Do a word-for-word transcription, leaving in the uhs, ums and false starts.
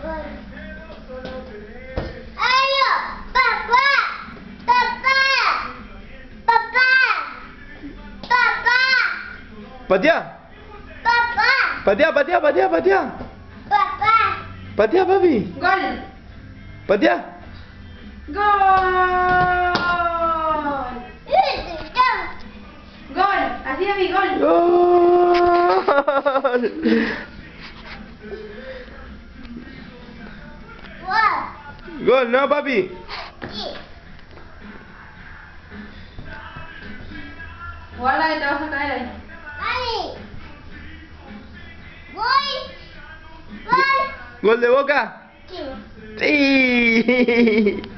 Ayo, papá, papá, papá, papá. Patea. Papá. Patea, patea, patea, patea. Papá. Patea, papi. Gol. Patea. Gol. Gol. Así es mi gol. Gol. Gol, ¿no, papi? Guarda que te vas a caer ahí. Voy. Voy. ¿Gol de Boca? Sí. Sí.